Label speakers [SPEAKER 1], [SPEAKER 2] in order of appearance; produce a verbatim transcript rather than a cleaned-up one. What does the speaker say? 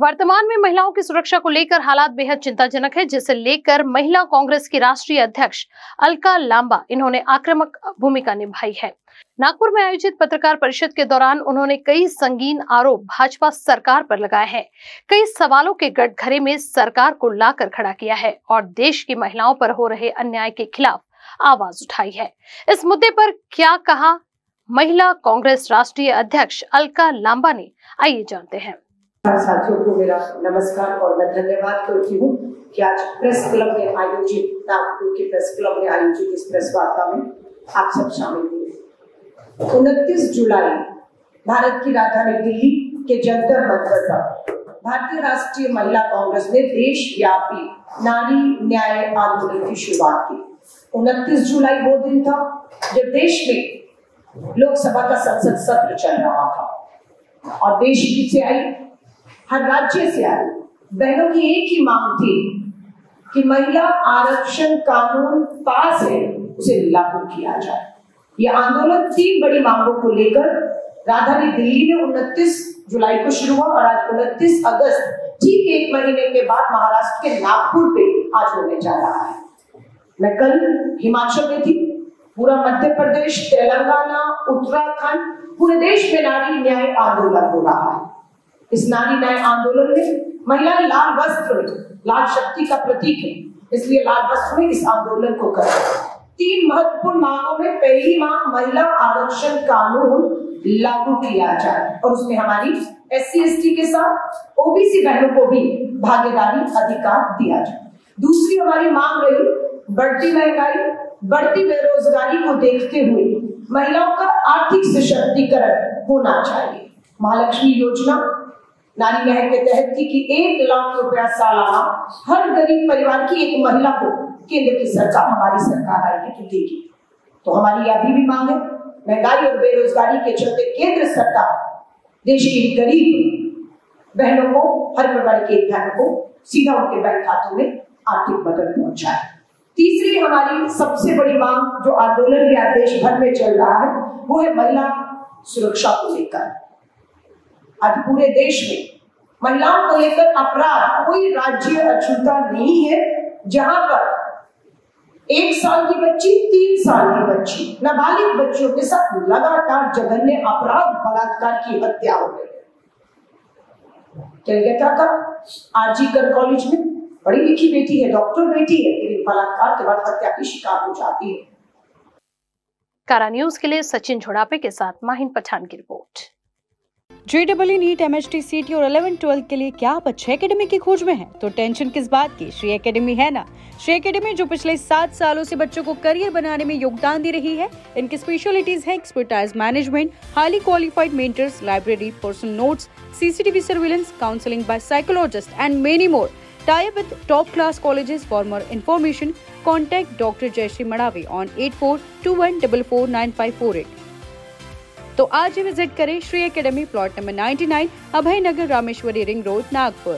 [SPEAKER 1] वर्तमान में महिलाओं की सुरक्षा को लेकर हालात बेहद चिंताजनक है, जिसे लेकर महिला कांग्रेस की राष्ट्रीय अध्यक्ष अलका लांबा इन्होंने आक्रामक भूमिका निभाई है। नागपुर में आयोजित पत्रकार परिषद के दौरान उन्होंने कई संगीन आरोप भाजपा सरकार पर लगाए हैं। कई सवालों के गठघरे में सरकार को लाकर खड़ा किया है और देश की महिलाओं पर हो रहे अन्याय के खिलाफ आवाज उठाई है। इस मुद्दे पर क्या कहा महिला कांग्रेस राष्ट्रीय अध्यक्ष अलका लांबा ने, आइए जानते हैं।
[SPEAKER 2] साथियों को मेरा नमस्कार और मैं धन्यवाद करती हूँ कि आज प्रेस क्लब में आयोजित नागपुर के प्रेस क्लब में आयोजित इस प्रेस वार्ता में आप सब शामिल हुए। उनतीस जुलाई भारत की राजधानी दिल्ली के जंतर मंतर पर भारतीय राष्ट्रीय महिला कांग्रेस ने देशव्यापी नारी न्याय आंदोलन की शुरुआत की। उनतीस जुलाई वो दिन था जब देश में लोकसभा का संसद सत्र चल रहा था और देश से आई, हर राज्य से आई बहनों की एक ही मांग थी कि महिला आरक्षण कानून पास है उसे लागू किया जाए। यह आंदोलन तीन बड़ी मांगों को लेकर राजधानी दिल्ली में उनतीस जुलाई को शुरू हुआ और आज उनतीस अगस्त ठीक एक महीने के बाद महाराष्ट्र के नागपुर पे आज होने जा रहा है। मैं कल हिमाचल में थी। पूरा मध्य प्रदेश, तेलंगाना, उत्तराखंड, पूरे देश में नारी न्याय आंदोलन हो रहा है। इस नारी न्याय आंदोलन में महिलाएं लाल वस्त्र में, लाल शक्ति का प्रतीक है, इसलिए लाल वस्त्र में इस आंदोलन को कर रहे हैं। तीन महत्वपूर्ण मांगों में पहली मांग महिला आरक्षण कानून लागू किया जाए और उसमें हमारी एस सी एस टी के साथ ओ बी सी बहनों को भी भागीदारी अधिकार दिया जाए। दूसरी हमारी मांग रही बढ़ती महंगाई, बढ़ती बेरोजगारी को देखते हुए महिलाओं का आर्थिक सशक्तिकरण होना चाहिए। महालक्ष्मी योजना नारी न्याय के तहत थी कि एक लाख रुपया सालाना हर गरीब परिवार की एक महिला को केंद्र की सरकार, हमारी सरकार आएगी तो देगी। तो हमारी अभी भी मांग है, महंगाई और बेरोजगारी के चलते केंद्र सरकार देश की गरीब बहनों को, हर परिवार की एक बहन को सीधा उनके बैंक खातों में आर्थिक मदद पहुंचाए। तीसरी हमारी सबसे बड़ी मांग जो आंदोलन भी आज देश भर में चल रहा है वो है महिला सुरक्षा को लेकर। आज पूरे देश में महिलाओं को लेकर अपराध कोई राज्य अछूता नहीं है जहां पर एक साल की बच्ची, तीन साल की बच्ची, नाबालिग बच्चियों के साथ लगातार जघन्य अपराध, बलात्कार की हत्या हो गई। कलकत्ता का आर जी कर कॉलेज में पढ़ी लिखी बेटी है, डॉक्टर बेटी है, लेकिन बलात्कार के बाद हत्या की शिकार हो जाती है।
[SPEAKER 1] कारा न्यूज के लिए सचिन झोड़ापे के साथ माहिन पठान की report.
[SPEAKER 3] J double E NEET, M H T, C T और इलेवन ट्वेल्व के लिए क्या आप अच्छे एकेडमी की खोज में हैं? तो टेंशन किस बात की, श्री एकेडमी है ना। श्री एकेडमी जो पिछले सात सालों से बच्चों को करियर बनाने में योगदान दे रही है। इनकी स्पेशलिटीज है expertise management, highly qualified mentors, library, personal notes, C C T V surveillance, counselling by psychologist and many more. Tie up with top class colleges. For more information, contact Doctor Jayashree Madavi on eight four two one four four nine five four eight. तो आज ही visit करें Shri academy, plot number निन्यानवे, Abhay Nagar, Rameshwari ring road, Nagpur.